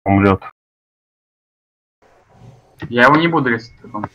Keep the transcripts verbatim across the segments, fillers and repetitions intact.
Умрет. Я его не буду резать потом.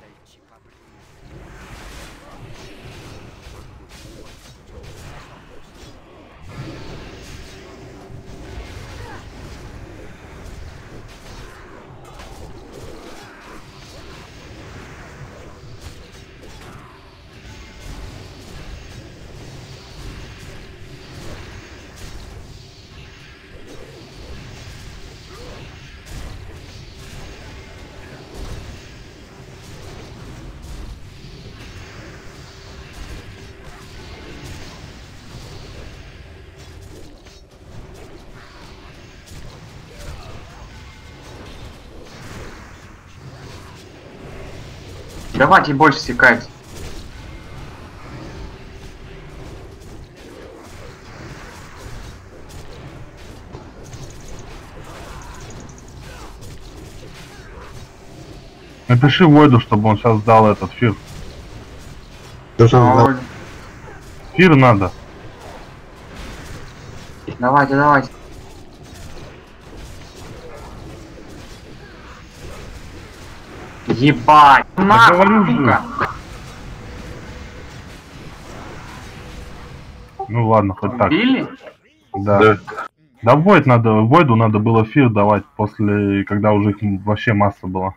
Давайте больше секать. Напиши Войду, чтобы он сейчас сдал этот фир. А, Фир надо. давайте, давайте. Ебать! На, говорю же. сука! Ну ладно, хоть так. Убили? Да. Да. Да Войд надо, Войду надо было фир давать после, когда уже их вообще масса была.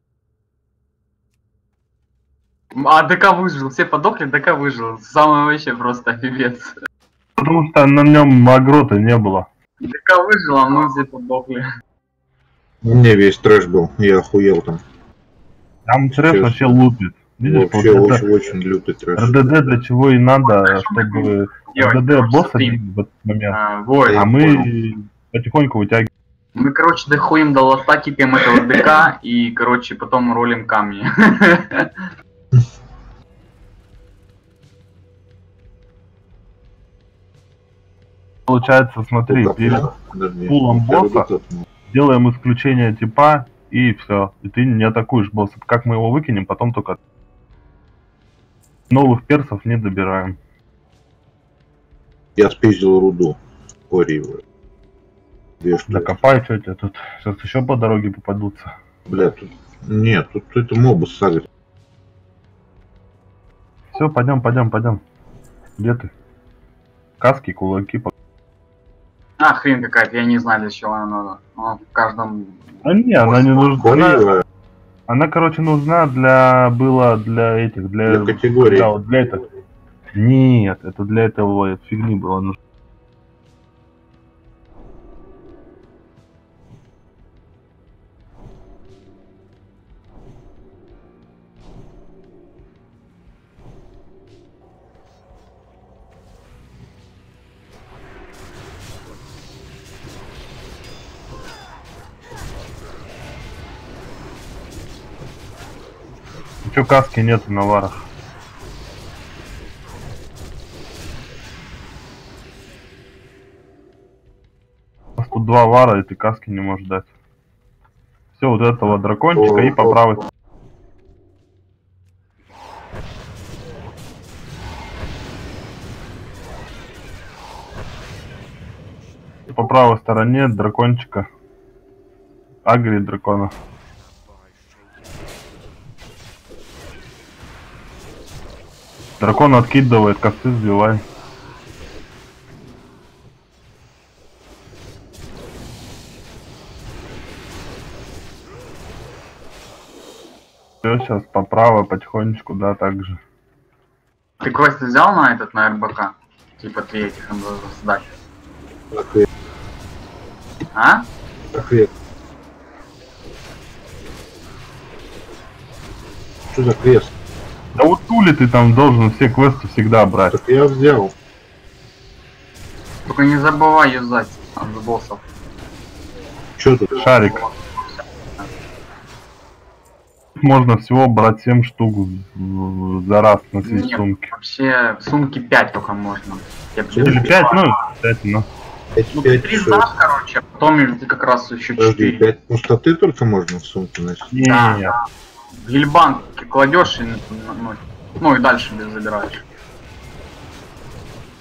А ДК выжил, все подохли, ДК выжил. Самый вообще просто офигеть. Потому что на нем агро-то не было. ДК выжил, а мы все подохли. У меня весь трэш был, я охуел там. Там трэш вообще лупит. Видишь, вообще вот очень, очень лютый трэш. РДД для чего и надо, чтобы РДД босса бить в этот момент. А, Войд, А мы потихоньку вытягиваем. мы, короче, доходим до лоста, кипим этого ДК и, короче, потом ролим камни. Получается, смотри, Ну, перед подожди, пулом я босса вот это- делаем исключение типа и все. И ты не атакуешь босса. Как мы его выкинем, потом только новых персов не добираем. Я спиздил руду. Кори его. Две штуки. Закопай, что тебе тут. Сейчас еще по дороге попадутся. Бля, тут... Нет, тут это мобы сагрят. Все, пойдем, пойдем, пойдем. Где ты? Каски, кулаки. А, хрень какая-то, я не знаю, для чего она надо. Она в каждом... А не, она не нужна. Кори Она, его. она, короче, нужна для... Была для этих, для... Для категории. Да, вот для этого. Нет, это для этого это фигни было нужно. Чё, каски нету на варах? У нас тут два вара, и ты каски не можешь дать. Все, вот этого дракончика и по правой. По правой стороне дракончика. Агри дракона. Дракон откидывает, косты сбивай. Все, сейчас по правой потихонечку, да, так же. Ты квест взял на этот, на РБК? Типа три этих надо сдать. Ответ. А? Ответ. Что за крест? Да вот тули ты там должен все квесты всегда брать. Так я взял. Только не забывай юзать от боссов. Что тут? Шарик. Можно всего брать семь штук в- за раз носить Нет, сумки. вообще в сумке пять только можно. Я Или пять, ну, пять, ну. пять, Ну ты пять, три что? сдашь, короче, а потом ты как раз еще Подожди, четыре. пять пустоты только можно в сумку носить? Не, Да. не, не. В гильбанк кладешь и, ну, ну и дальше без забираешь.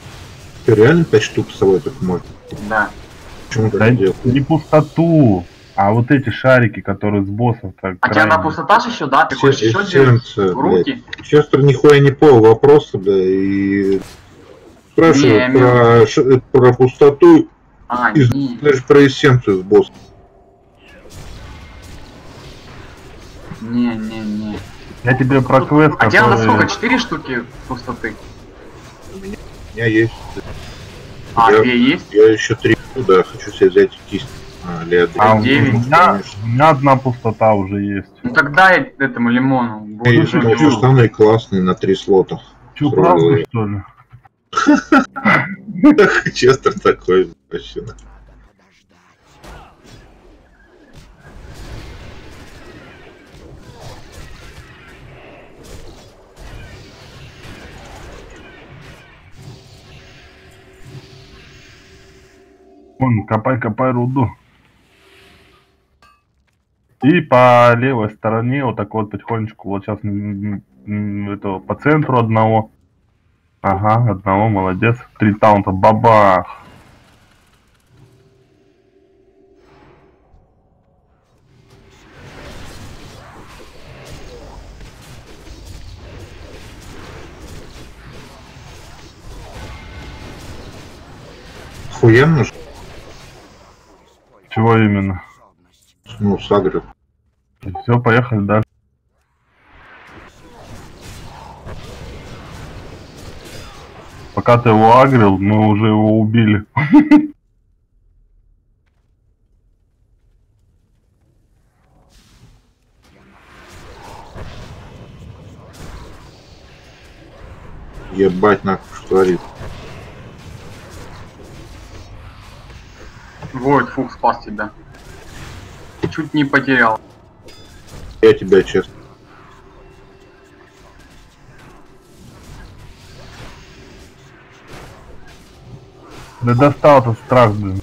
Ты реально пять штук с собой только можно? Да. Почему так Да не делать? не пустоту. А вот эти шарики, которые с боссов, так. А тебя на пустотаж еще, да? Ты хочешь еще сделать в руки? Честер нихуя не понял вопроса, бля, и спрашивает Не, про, ш... про пустоту а, и не. знаешь, про эссенцию с боссом. Не, не, не. Я тебе про квест, А который... тебя на сколько? Четыре штуки пустоты? У меня, у меня есть. А, я, две есть? Я еще три, да, хочу себе взять кисть. А, или а у, девять, меня, у меня одна пустота уже есть. Ну тогда я этому лимону. И что самый классный на три слота. Че, правда, что ли? Честер такой вообще. Вон, копай, копай руду. И по левой стороне вот так вот потихонечку, вот сейчас это, по центру одного. Ага, одного, молодец. Три таунта, бабах. Охуенно же. Чего именно? Ну, сагры. Все, поехали дальше. Пока ты его агрил, мы уже его убили. Ебать, нахуй, что творит. Вот, фух, спас тебя. Чуть не потерял. Я тебя, честно. Да достал этот страх, блин.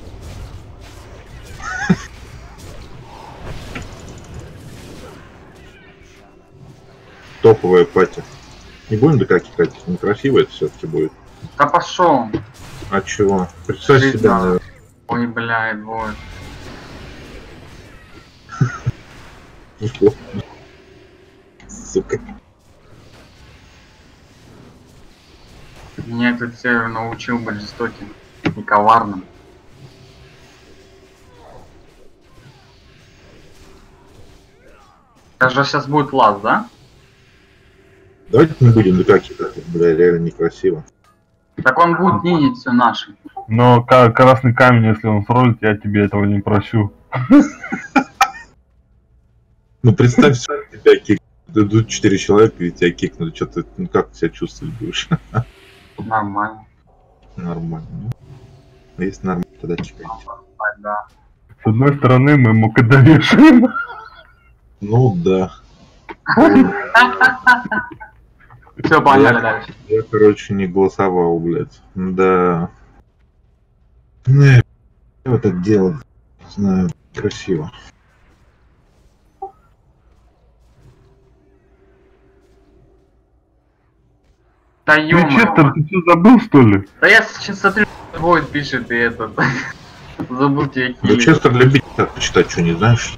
Топовая пати. Не будем до каких катить, некрасиво это все-таки будет. Да пошел. А чего? Представь Жизнь, себе. да. На... Ой, блядь, вот. Сука. Меня этот сервер научил быть жестоким и коварным. Даже сейчас будет лаз, да? Давайте не будем до каких катить, бля, реально некрасиво. Так он будет нинить все наше. Но красный камень, если он сролит, я тебе этого не прощу. Ну представь, что тебя кикнут. Идут четыре человека и тебя кикнут. Что ты, ну как ты себя чувствовать будешь? Нормально. Нормально. Если нормально, тогда чекайте. Да. С одной стороны, мы ему кадавишим. Ну да. Все, поняли дальше. Я, короче, не голосовал, блядь. Да. Не, вот это дело, знаю, красиво. Да Ты, ё-моё. Честер, ты что, забыл, что ли? Да я сейчас смотрю, Войд пишет и этот. Забыл тебя Да хилить. Честер любит так почитать, что не знаешь?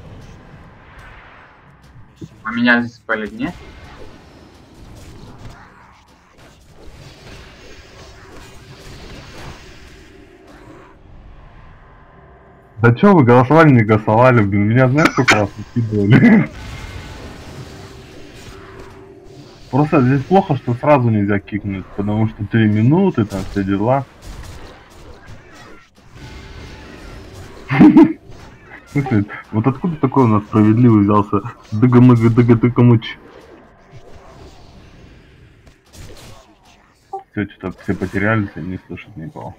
А меня здесь спалить, не? Да чё вы голосовали, не голосовали, блин, меня знаешь, сколько раз выкидывали? Просто здесь плохо, что сразу нельзя кикнуть, потому что три минуты, там все дела. В смысле, вот откуда такой у нас справедливый взялся дыга-мыга-дыга-дыга-мыч? Все, что-то все потерялись и не слышат никого.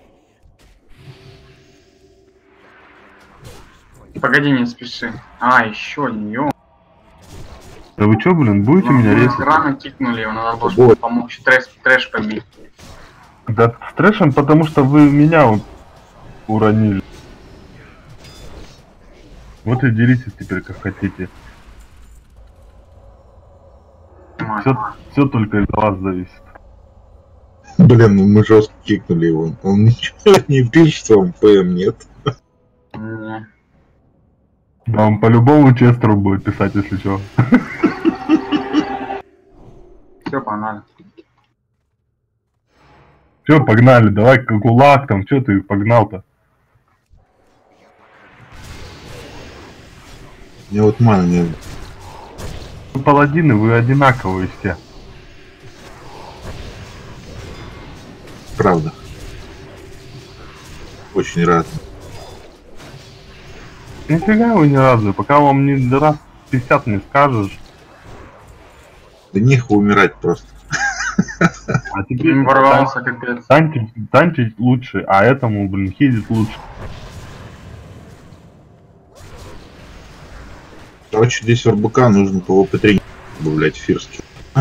Погоди, не спеши. А, еще, ё. Да вы чё, блин, будете Ну, меня мы резать? рано кикнули, его надо было, Вот. чтобы помочь трэш, трэш побить. Да с трэшем, потому что вы меня вот уронили. Вот и деритесь теперь как хотите. Все, все только из вас зависит. Блин, ну мы жестко кикнули его. Он ничего не пишет, вам ПМ нет. Не. Да, он по-любому Честеру будет писать, если что. Все, погнали. Все, погнали, давай кулак там, что ты погнал-то? Мне вот мана не... Вы паладины, вы одинаковые все. Правда. Очень рад. Нифига вы не разные, пока вам не раз пятьдесят не скажешь. Да нехуй умирать просто. А теперь Ворвался, капец. танчить, танчить лучше, а этому, блин, хилить лучше. Короче, здесь в эр бэ ка нужно по о пэ три добавлять фирски.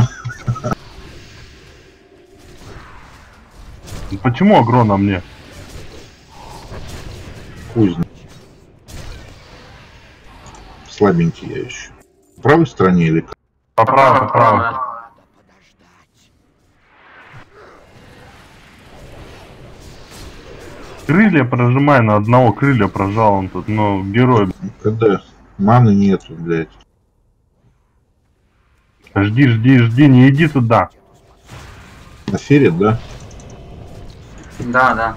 Почему агро на мне? Хуй знает. Слабенький я еще. В правой стороне или как? Поправо, поправо. Крылья прожимай, на одного крылья прожал он тут, но герой. Когда маны нету, блядь. Жди, жди, жди, не иди туда. На фере, да? Да, да.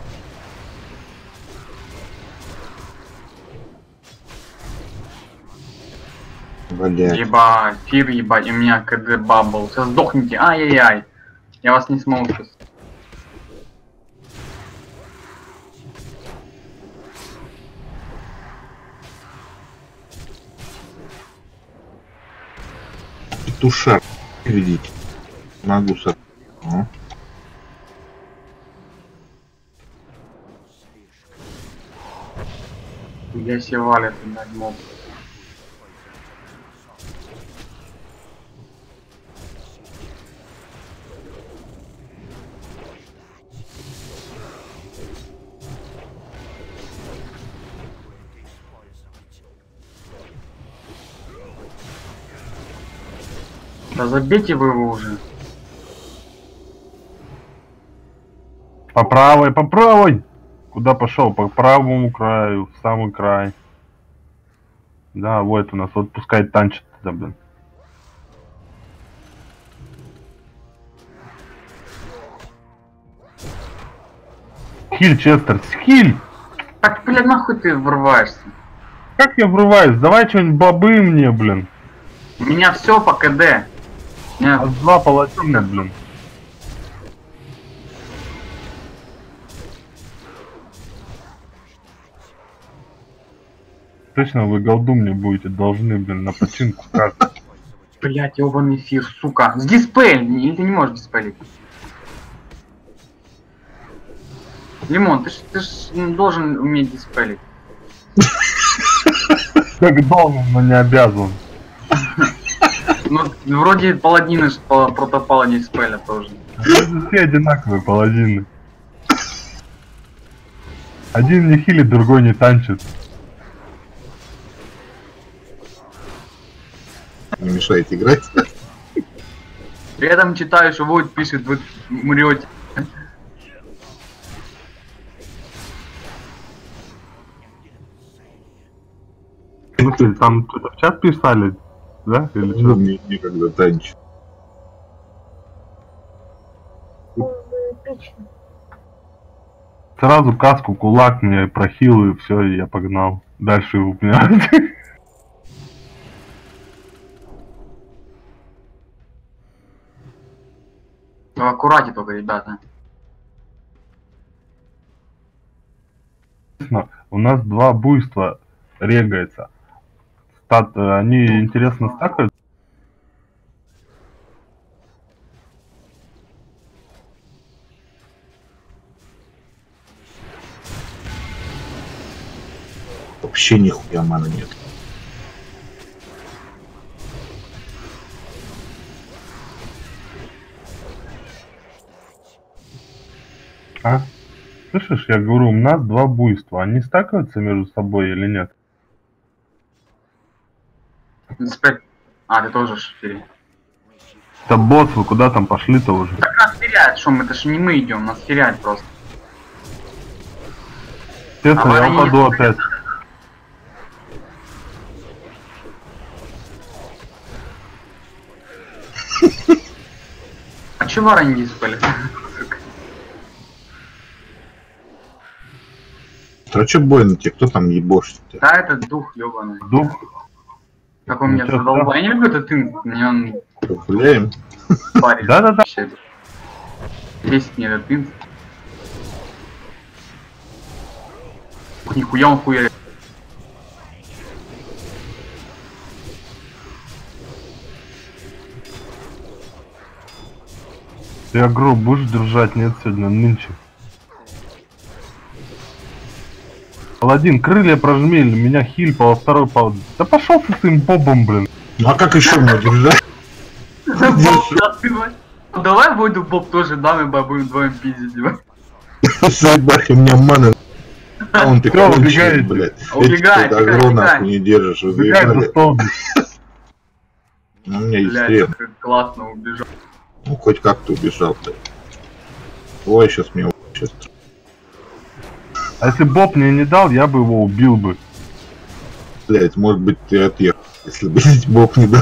Блядь. Ебать, фир ебать, у меня КД бабл. Сейчас сдохните, ай-яй-яй. Я вас не смогу сейчас. Петушар. Видите. Могу со... О. Я себе валят, блядь, моб. Да забейте вы его уже. По правой, по правой. Куда пошел? По правому краю, в самый край. Да, вот у нас, вот пускай танчит туда, блин. Хиль, Честер, хиль! Так, блядь, нахуй ты врываешься? Как я врываюсь? Давай что-нибудь бобы мне, блин. У меня все по КД. У меня... А два паладина, блин. Точно вы голду мне будете должны, блин, на починку карты. Блять, ебаный эфир, сука. С дисплея, или ты не можешь диспелить? Лимон, ты ж, ты ж должен уметь диспелить. Как должен, но не обязан. Ну, вроде паладины ж по- протопала диспеля тоже. Это все одинаковые паладины. Один не хилит, другой не танчит. Не мешает играть. При этом читаю, что Войт пишет, вы умрете. В смысле, там что-то в чат писали, да? Или Ну, что? мне некогда танчить. Сразу каску, кулак мне прохил, и все, и я погнал. Дальше у меня. Ну, аккуратнее только, ребята. У нас два буйства регается. Стат, они интересно стакают. Вообще нихуя мана нет. А? Слышишь, я говорю, у нас два буйства. Они стакаются между собой или нет? Диспель. А, ты тоже ж в эфире. Да босс, вы куда там пошли-то уже? Так нас теряют, что мы, это ж не мы идем, нас теряют просто. Честно, А я они упаду не- опять. еще вороньи спали. А чё больно тебе? Кто там ебошит? Да, это дух ёбаный. Дух. Как он Ну, меня чё, задолбал. да? Я не люблю этот инт. Мне он Гуляем? парит. Да-да-да. Вообще. Бесит мне этот инт. Ух, нихуя он хуя. Ты агро будешь держать? Нет, сегодня, нынче. Паладин, крылья прожми, или меня хиль по второй по... Да пошел ты с своим бобом, блин. Ну а как еще мне держать? Боб, да ты, блядь. Ну, давай войду Боб тоже дам, и будем вдвоем пиздить его. Заебать, у меня мана. А он ты Всё, конченый, убегаете. блядь. Убегай, Эти убегай, агро убегай. нахуй не держишь, вы Убегай за заебали. стол. Ну, у меня есть Блядь, стрел. как классно убежал. Ну хоть как-то убежал, блядь. Ой, сейчас мне сейчас. А если Боб мне не дал, я бы его убил бы. Блядь, может быть ты отъехал, если бы здесь Бог не дал.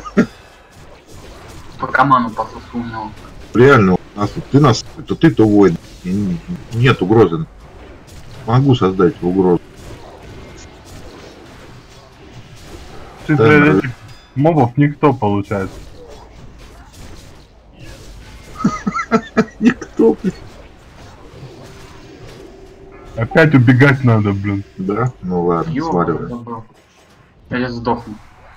По команду по сосу у него. Реально, у нас, ты нас, то ты, то воин. И нет угрозы. Могу создать угрозу. Ты Да, для да. этих мобов никто получается. Никто, блядь. Опять убегать надо, блин. Да? Ну ладно, Ёбаный сваливай. забыл. Я сейчас сдохну.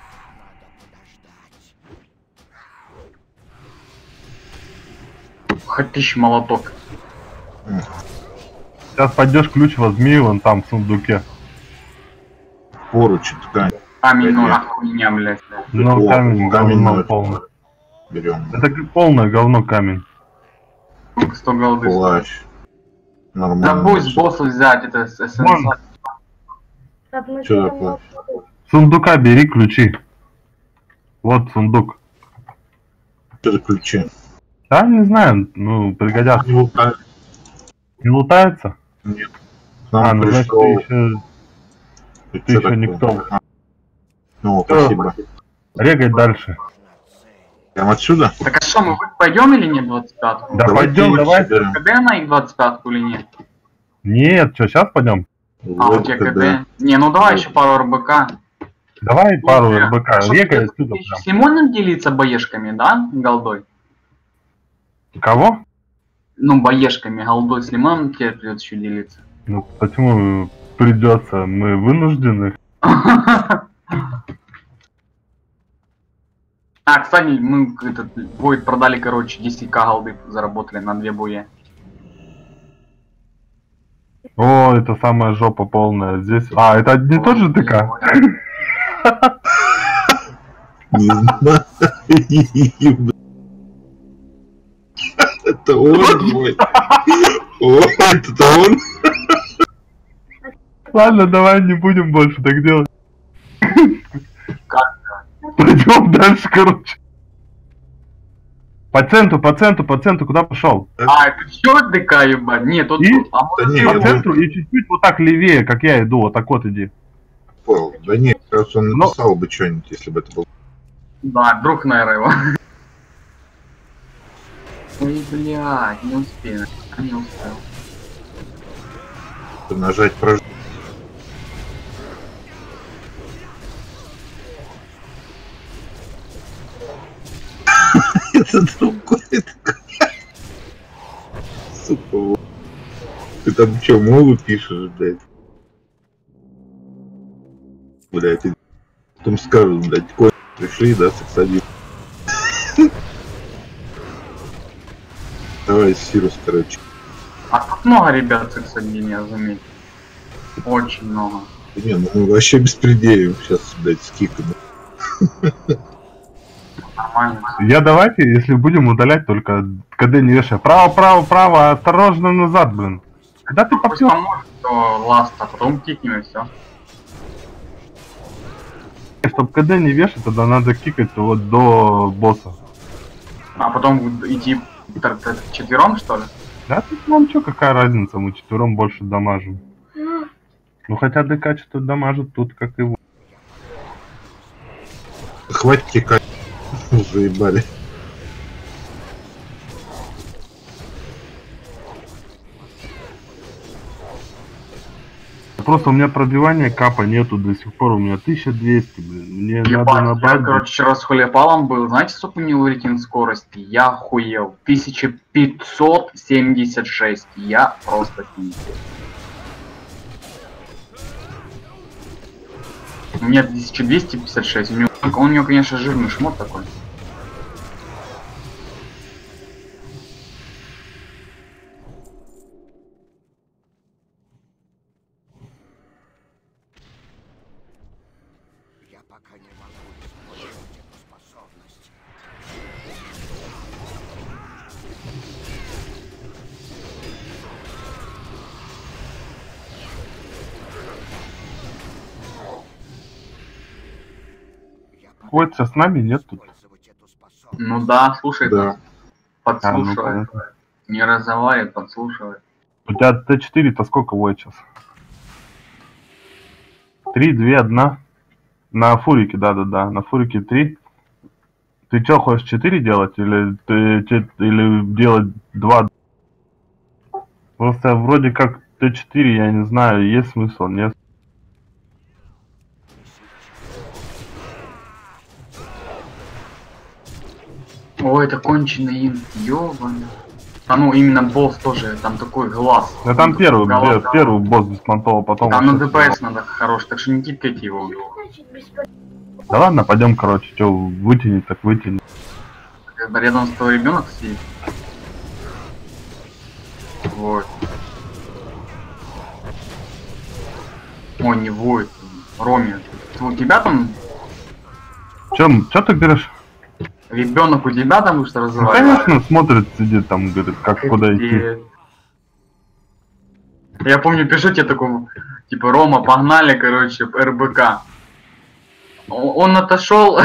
Хоть тысяч молоток. Сейчас пойдешь, ключ возьми, вон там в сундуке. Поручи, ткань Камень, ну Нет. хуйня, блядь. Ну, О, камень, камень говно надо. полный. берем. Это как полное говно камень. сто голды. Плащ. Да Нормально. пусть боссу взять, это СНС. Можно. Чё за плащ? Сундука бери ключи. Вот сундук. Что за ключи? Да, не знаю, ну, пригодятся. Не лутаю. Не лутаются? К нам А, ну значит пришел. ты еще, Ты ты чё еще такое? никто. А. Ну, спасибо. Регать дальше. Прям отсюда? Так а что, мы пойдем или нет двадцать пятку? Да Давай пойдем, тень давай. соберем. КД на их двадцать пятку или нет? Нет, что, сейчас пойдем? А, у Вот тебя когда. КД. Не, ну давай еще пару РБК. Давай пару Ну, РБК. а что, Регай ты отсюда С прям. лимоном делиться боешками, да? Голдой? Кого? Ну, боешками, голдой с лимоном тебе придется еще делиться. Ну, почему придется? Мы вынуждены. А, кстати, мы этот Void продали, короче, десять ка голды заработали на две буе. О, это самая жопа полная. Здесь. А, это не тот же ТК? Не знаю. Это он мой. О, это он. Ладно, давай не будем больше так делать. Как? Пойдем дальше, короче. По центру, по центру, по центру, куда пошел? А, это все ДК, ебать? Нет, тут... И? А может, Да не, ты- я По центру и чуть-чуть вот так левее, как я иду, вот так вот иди. Понял. Да нет, как раз он Но- написал бы что-нибудь, если бы это был. Да, друг, наверное, его. Ой, блядь, не успею. Не успел. Нажать прожать. Это другой. Сука. вот. Ты там что, мову пишешь, блядь? Блядь, ты потом скажут, блядь, конь пришли, да, сексадил. Давай, Сирус, короче. А тут много ребят с икс один, я заметил. Очень много. Да не, ну мы вообще беспределим сейчас, блядь, скикаем. Нормально. Я давайте, если будем удалять, только КД не вешай. Право, право, право, осторожно назад, блин. Когда ты Пусть попьешь? поможет, то ласт, а потом кикнем и все. Чтобы КД не вешать, тогда надо кикать вот до босса. А потом идти четвером, что ли? Да тут нам чё, какая разница, мы четвером больше дамажим. Ну хотя ДК что-то дамажит тут, как и вы. Хватит кикать. Заебали. просто у меня пробивания капа нету до сих пор, у меня тысяча двести, блин. Мне надо Ебать, я, набрать. короче, вчера с хулипалом был. Знаете, сколько у него рейтинг скорости? Я охуел. тысяча пятьсот семьдесят шесть. Я просто пиздец. У меня тысяча двести пятьдесят шесть. У него, он у него, конечно, жирный шмот такой. Я пока не могу использовать эту способность. Я пока Ходится с нами, нет тут? использовать эту способность. Ну да, слушай, Да. А, ну, подслушивает. понятно. Не разговаривает, подслушивает. У тебя Т четыре-то сколько воет сейчас? Три, две, одна. На фурике, да-да-да. На фурике три. Ты что, хочешь четыре делать? Или, ты, те- или делать два? Просто вроде как Т четыре, я не знаю, есть смысл, нет? Ой, это конченый инт, ёбаный. А ну, именно босс тоже, там такой глаз. Да там Он первый, такой пе- голова. первый босс беспонтово, потом... Там на вообще ДПС надо хорош, так что не кикайте его. Да ладно, пойдем, короче, что вытянет, так вытянет. Когда рядом с тобой ребенок сидит. Вот. Ой, не воет. Роме, у тебя там Чем, что ты говоришь? ребенок у тебя там что Ну, разговаривает? конечно, смотрит, сидит там, говорит, как куда идти. Пиздец. Я помню, пишу тебе такому, типа, Рома, погнали, короче, эр бэ ка. О- Он отошел.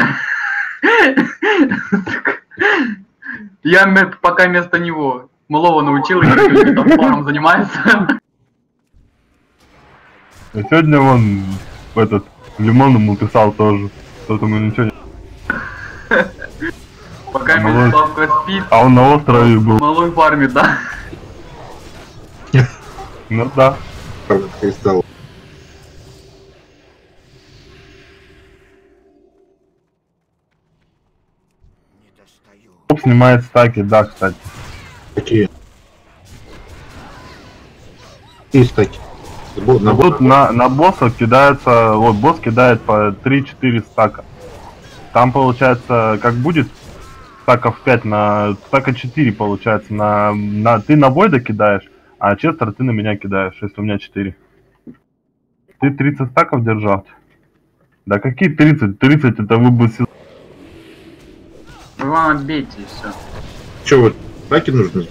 Я ме- пока вместо него малого научил, и говорю, там спором занимается. А сегодня вон этот Лимон ему писал тоже. Что-то ему ничего не... Пока Ну, вместе Славка спит, А он на острове был. малой фармит, да? Ну да. Правда, кристалл. Не достаю. Топ снимает стаки, да, кстати. Какие? И стаки. Бо- На Но бот- тут на, на босса кидается, вот босс кидает по три-четыре стака. Там получается, как будет, стаков пять на стака четыре получается. На, на, ты на Войда кидаешь, а Честер ты на меня кидаешь, если у меня четыре. Ты тридцать стаков держал? Да какие тридцать? тридцать это вы бы... се- Вы вам отбейте и все. Че вот? Стаки нужны?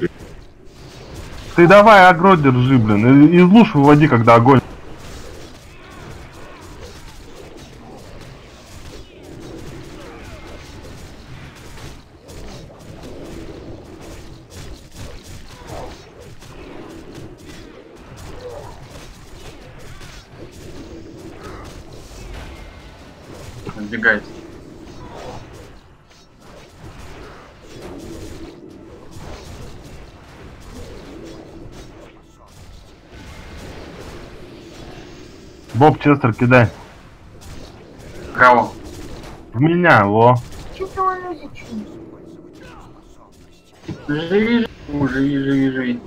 Ты давай агро держи, блин. и- Из луж выводи, когда огонь. Отбегайте. Боб, Честер, кидай. Кого? В меня, во. Что-то он изучил. Живи, живи, живи, живи, живи.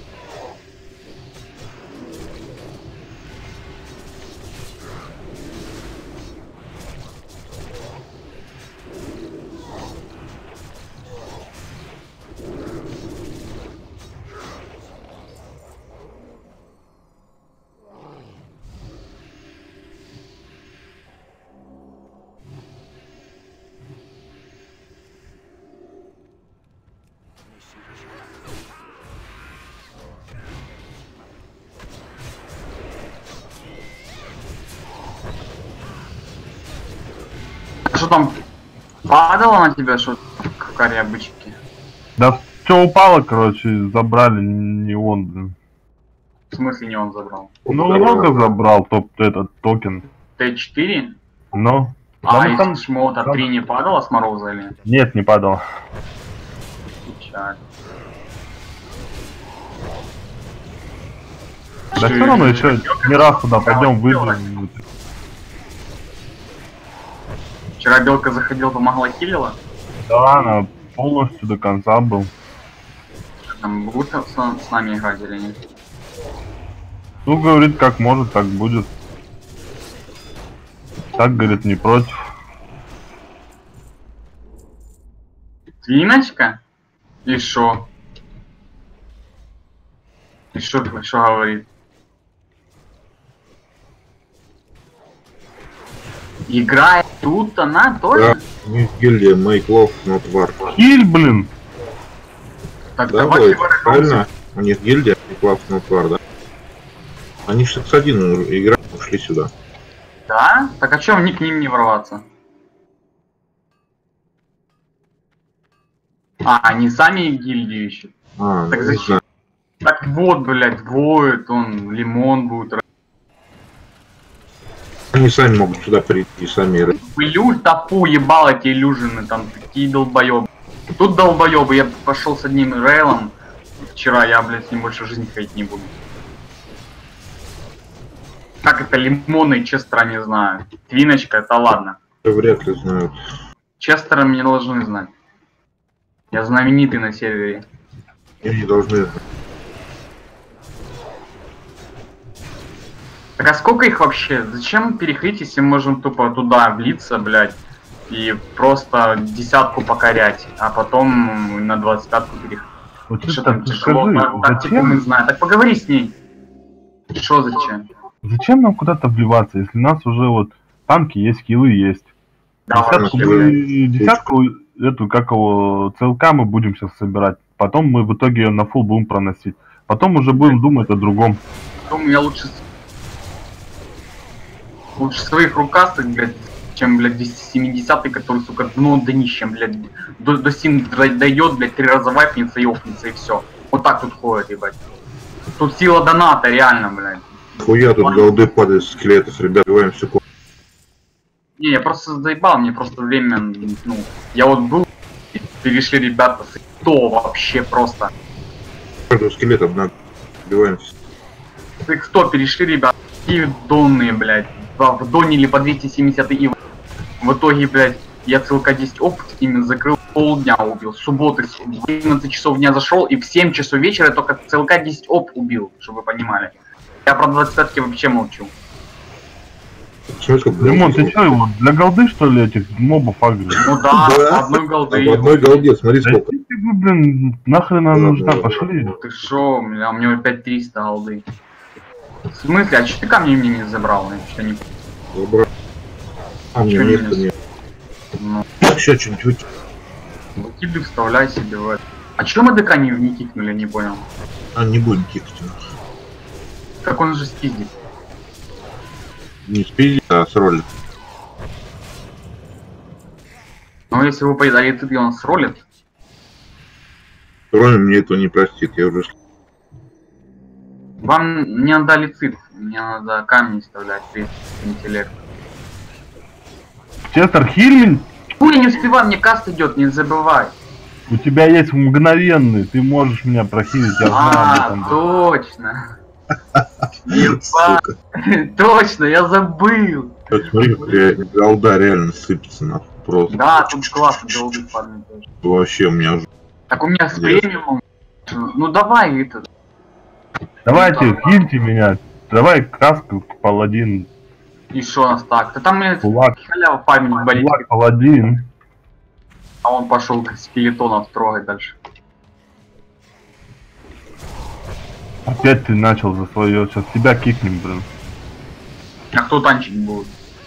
Что там? Падало на тебя что-то в каре обычки? Да что упало, короче, забрали, не он, блин. В смысле не он забрал? Ну, много забрал топ этот токен. Т четыре? Но. А Там- из там- шмота там- три не падало с мороза или? Нет, не падал. Печаль. Да все равно еще не раз туда пойдем, выйдем. Вчера белка заходила, помогла, хилила. Да, она полностью до конца был. Там будут с, с нами играть или нет? Ну, говорит, как может, так будет. Так, говорит, не против. Твиночка? И шо? И шо, шо говорит? Играет тут она тоже? Да, у них гильдия Make Love Not War. Хиль, блин! Так Да, давайте Войт, правильно? У них гильдия Make Love Not War, да? Они же с один играют, ушли сюда. Да? Так а чё мне к ним не ворваться? А, они сами гильдию ищут. А, Так ну, зачем? не знаю. Так вот, блядь, воет он, лимон будет. Они сами могут сюда прийти, сами играть. Илюш, топу ебал эти иллюжины, там такие долбоебы. Тут долбоебы, я пошел с одним рейлом вчера, я, блядь, с ним больше в жизни ходить не буду. Как это лимоны и Честера не знаю. Твиночка, это ладно. Вряд ли знают. Честера мне должны знать. Я знаменитый на сервере. Они не должны знать. Так а сколько их вообще? Зачем переходить, если мы можем тупо туда влиться, блядь, и просто десятку покорять, а потом на двадцать пятку переходить? Вот Что что там ты тяжело, скажи, так, так, типа, мы зачем, знаем. Так поговори с ней. Что зачем? зачем нам куда-то вливаться, если у нас уже вот танки есть, хилы есть. Да, Десятку, вообще, мы- блядь. десятку эту, как его, ЦЛК мы будем сейчас собирать. Потом мы в итоге ее на фул будем проносить. Потом уже будем думать о другом. Думаю, я лучше... Лучше своих рукастых, блядь, чем, блядь, двести семидесятый, который, сука, дно днищем, блядь, до, до сим дойдет, блядь, три раза вайпнется и офнется, и все. Вот так тут ходит, ебать. Тут сила доната, реально, блядь. Хуя тут голды падают с скелетов, ребят, убиваем все. Не, я просто заебал, мне просто время, ну, я вот был, и перешли ребята, сто вообще просто. Каждого скелета одна убиваем все. С икс сто перешли, ребята, такие донные, блядь, в донили по двести семьдесят и в итоге, блядь, я ЦЛК десять опыт с ними закрыл, полдня убил, с субботы в одиннадцать часов дня зашел, и в семь часов вечера я только ЦЛК десять оп убил, чтобы вы понимали. Я про двадцать пятки вообще молчу. Смысл? Лимон, ты что, его для голды, что ли, этих мобов агришь? Ну да, Да. одной А голды. в одной голде, смотри Да сколько. иди ты, ну, блин, нахрен она Да, нужна, да, пошли. Ты шо, бля, у меня опять триста голды. В смысле, а что ты камни мне не забрал? Я что-то не... Добро. А мне Чё места минус? нет. Ну, Сейчас что-нибудь выкинь. выкидывай, вставляй себе в это. А чё мы ДК не, не кикнули, не понял. А, не будем кикать. Так он же спиздит. Не спиздить, а с роли. Но если вы поедали ты, он сролит. Роли мне этого не простит, я уже... Вам не отдали цифр, мне надо камни вставлять, тридцать интеллект. Честер, хильмень, Ой, я не успеваю, мне каст идет, не забывай. у тебя есть мгновенный, ты можешь меня прохилить, я знаю об А, этом. точно. Ебать, Сука. точно, я забыл. Вот смотри, как ре- голда реально сыпется на просто. Да, тут классно голды парни тоже. Вообще у меня уже... Так у меня с Yes. премиумом. Ну давай это. Давайте, хильте меня, давай каску, паладин, И шо у нас так? Да там мне кулак, халява память болит, кулак, паладин. а он пошел как скелетонов трогать дальше. Опять ты начал за свое, сейчас тебя кикнем, блин. А кто танчить будет?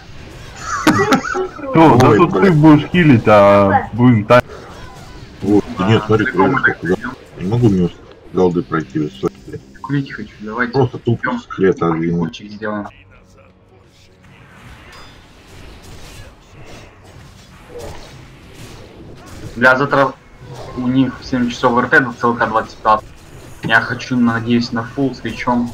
Кто? Да Ой, тут блин. ты будешь хилить, а будем так. Вот, нет, смотри, Далеко мы сколько так туда. идем. Не могу мимо голды пройти. вот, смотри. Курить хочу, давайте. Просто тупо Идем. скелета один. Курчик сделаем. Для завтра у них в семь часов РТ до ЦЛК двадцать пять. Я хочу, надеюсь, на фулл с лечом.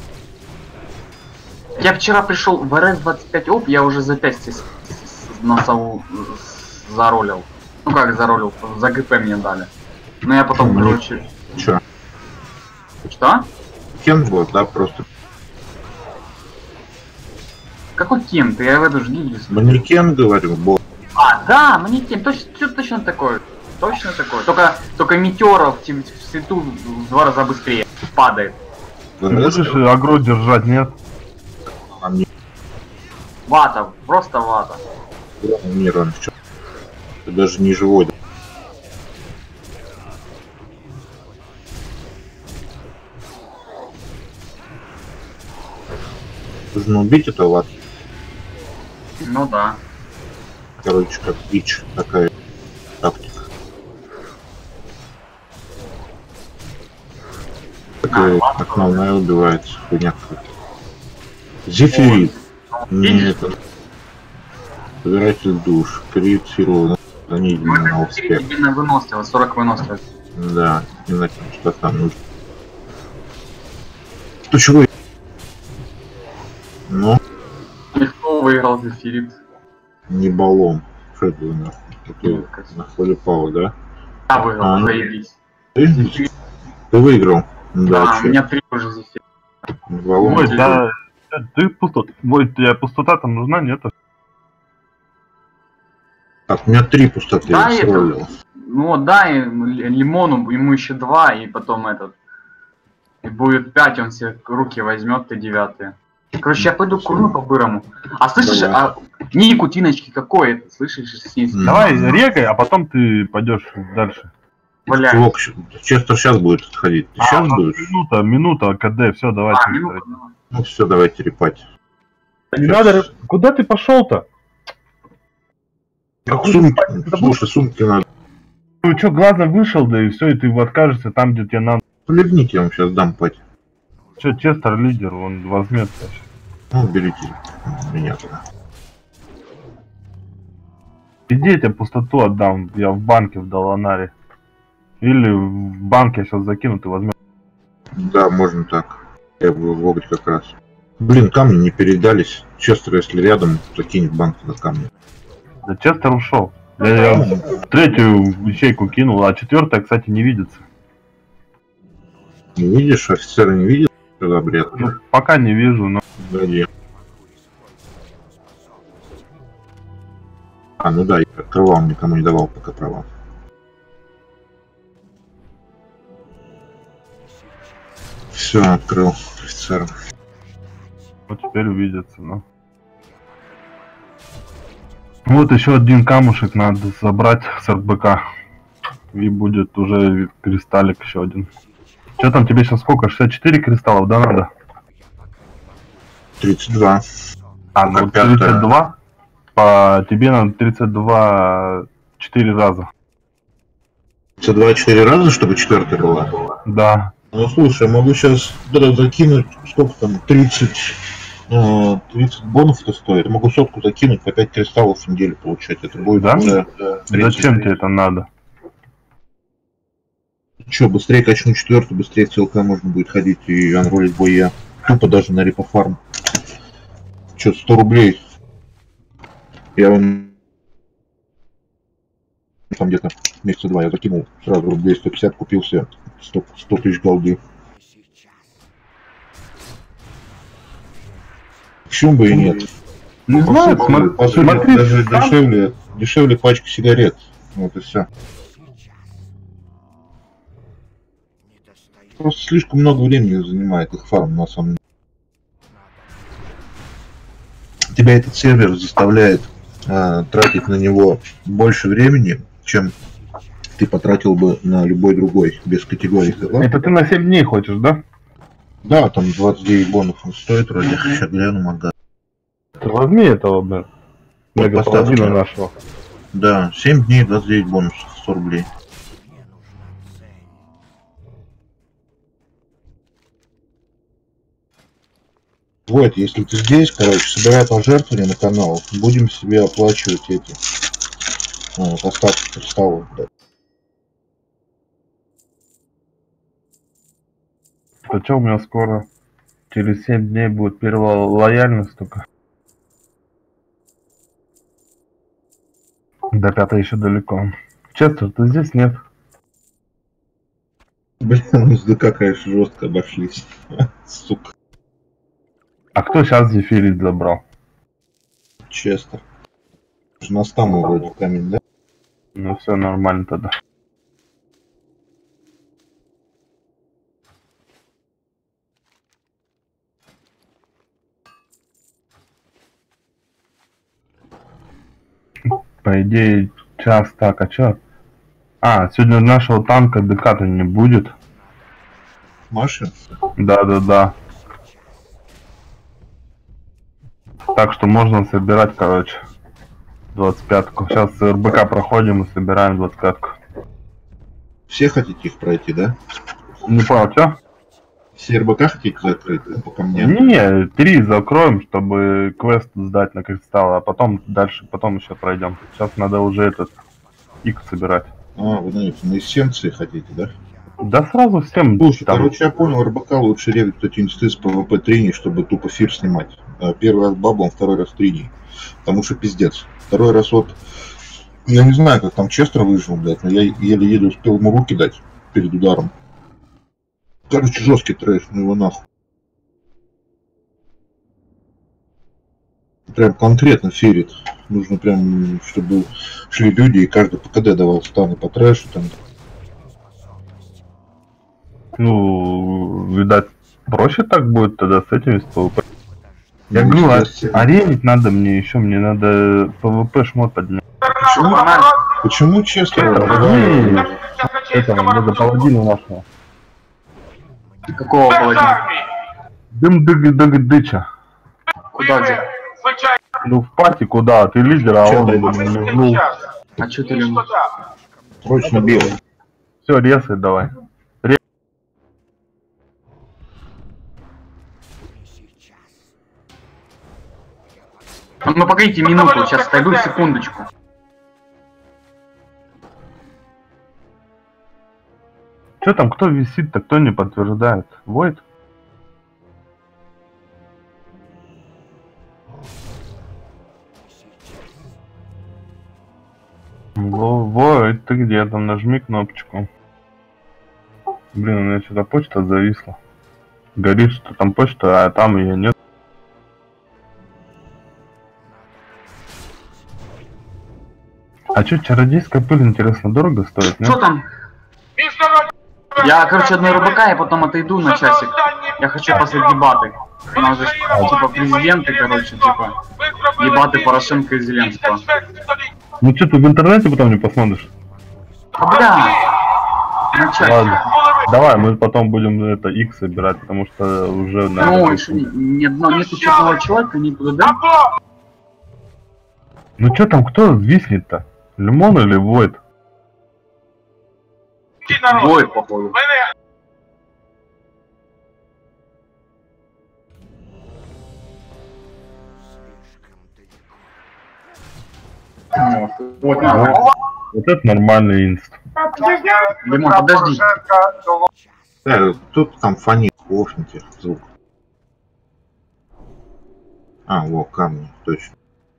Я вчера пришел в РС двадцать пять оп, я уже запястье с- с- на сову с- заролил. Ну как заролил, за ГП мне дали. Но я потом, Ну, короче... Чё? Что? Кен вот, да, просто. Какой Кен? Ты я в эту же гильдию смотрю. Манекен, говорю, бот. А, да, манекен, точно, всё точно такое. Точно такое. Только, только метеоров в свету в два раза быстрее падает. Ты будешь агро держать, нет? Вата, просто вата. Мир, он в чём? Ты даже не живой. Нужно убить этого лад. Ну да. Короче, как бич, такая тактика. Такая А, основная убивается. Хуйня какая-то. Зефирит. Нет. Собиратель душ. Корректировано. Заниженный на успех. Тебе выносливость, сорок выносливость. Да, не знаю, что там нужно. Что чего? Ну, И кто выиграл Зефирит? не баллон. Что это за нахуй? Ты нахуй, да? Я выиграл, А, ну. заебись. Ты, ты выиграл? Да, Да, у меня три уже Зефирит. баллон. Ой, да. Ты пустота. Ой, тебе пустота там нужна, нет? Так, у меня три пустоты. Да, я это- сролил. Ну вот, да, и лимону ему еще два, и потом этот. И будет пять, он себе руки возьмет, ты девятые. Короче, я пойду курну по-бырому. А слышишь, Давай. а ник у Тиночки какой это? Слышишь, снизу? М. Давай регай, а потом ты пойдешь дальше. Бля. Чувак, Честер сейчас будет отходить. Ты А, сейчас у нас будешь? минута, минута, КД, все, давайте. А, минуту, давай. Ну все, давайте репать. Не надо, куда ты пошел-то? Как сумки. Слушай, сумки надо. Ну что, глазно вышел, да и все, и ты откажешься там, где тебе надо. Плевните, я вам сейчас дам пать. Че, Честер лидер, он возьмет. Ну, берите меня туда. Иди, я тебе пустоту отдам, я в банке в Доланаре. Или в банке я сейчас закину, ты возьмешь. Да, можно так. Я буду в Огре как раз. Блин, камни не передались. Честер, если рядом, закинь в банк на камни. Да Честер ушел. Я, я третью ячейку кинул, а четвертая, кстати, не видится. Не видишь, офицеры не видят? Что за бред? Ну, пока не вижу, но... Погоди. А, ну да, я открывал, никому не давал пока права. Все, открыл офицера. Вот теперь увидится, ну. Вот еще один камушек надо забрать с РБК. И будет уже кристаллик еще один. Что там тебе сейчас сколько? шестьдесят четыре кристаллов, да, надо? тридцать два. А, ну Пока пятая. тридцать два. По тебе надо тридцать два четыре раза. тридцать два четыре раза, чтобы четвертая была? Да. Ну слушай, я могу сейчас закинуть, сколько там, тридцать, э, тридцать бонусов-то стоит. Я могу сотку закинуть, по пять кристаллов в неделю получать. Это будет Да? уже тридцать. Зачем тебе это надо? Че, быстрее качну четвертую, быстрее в ЦЛК можно будет ходить и анролить бой я. Тупо даже на репофарм. Че, сто рублей. Я вон... Там где-то месяца два я закинул сразу рублей сто пятьдесят, купил себе сто тысяч голды. Почему бы и нет? Не По знаю, сути, смотри, по сути, смотри, даже сам- дешевле, дешевле пачки сигарет. Вот и все. Просто слишком много времени занимает их фарм на самом деле. Тебя этот сервер заставляет э, тратить на него больше времени, чем ты потратил бы на любой другой, без категории. Согласен? Это ты на семь дней хочешь, да? Да, там двадцать девять бонусов стоит вроде. Сейчас гляну, мага. Ты возьми этого, блин. Вот Мегапаладина поставь. нашего. Да, семь дней, двадцать девять бонусов, сто рублей. Вот, если ты здесь, короче, собирай пожертвования на канал, будем себе оплачивать эти вот, остатки кристаллов, блядь. То что у меня скоро? Через семь дней будет первая лояльность только. До пятой еще далеко. Честер, ты здесь нет? Блин, ну с ДК, конечно, жестко обошлись. Сука. А кто сейчас Зефирит забрал? Честер. На стаму вроде камень, да? Ну все нормально тогда. По идее, час так, а чё? А, сегодня нашего танка ДК-то не будет. Маши? Да-да-да. Так что можно собирать, короче, двадцать пятку. Сейчас РБК проходим и собираем двадцать пятку. Все хотите их пройти, да? Не понял, чё? Все РБК хотите закрыть, да, по мне? Не, три закроем, чтобы квест сдать на кристалл, а потом дальше, потом еще пройдем. Сейчас надо уже этот Икс собирать. А, вы знаете, на эссенции хотите, да? Да сразу всем. Слушай, там... короче, я понял, РБК лучше ревить кто-то инсты с ПВП тренинг, чтобы тупо фир снимать. Первый раз баблом, второй раз тренинг. Потому что пиздец. Второй раз вот... Я не знаю, как там Честер выжил, блядь, но я еле-еле успел ему руки дать перед ударом. Короче, жесткий трэш, ну его нахуй. Прям конкретно ферит. Нужно прям, чтобы шли люди и каждый по КД давал станы по трэшу там. Ну, видать, проще так будет тогда с этими с ПВП. Я Ну, говорю, если- аренить надо мне еще, мне надо ПВП шмот поднять. Почему, почему Честер? Не, это, надо паладина нашего. Какого паладина? Дым дыг дыг дыча. Куда где? Ну в пати куда? Ты лидер, а Чё, он дай, ну, А чё ты любишь? Срочно белый. все, резай давай. А ну погодите минуту, сейчас отойду секундочку. Че там, кто висит-то, кто не подтверждает? Войд? Во- Войд, ты где там? Нажми кнопочку. Блин, у меня что-то почта зависла. Горит, что там почта, а там ее нет. А что, чародейская пыль, интересно, дорого стоит, Что нет? там? Я, короче, одной РБК, я потом отойду на часик. Я хочу после дебаты. У нас же, типа, президенты, короче, типа, дебаты Порошенко и Зеленского. Ну что, ты в интернете потом не посмотришь? А, бля! На часик. Ладно. Давай, мы потом будем это X собирать, потому что уже надо... Ну, еще ни, ни одного, нету черного человека, никуда, да? Ну что там, кто виснет-то? Лимон или Войд? Бой, походу. Вот, Вот, вот это нормальный инст. Лимон, подожди. Да, тут там фонит, офните звук. А, во, камни, точно.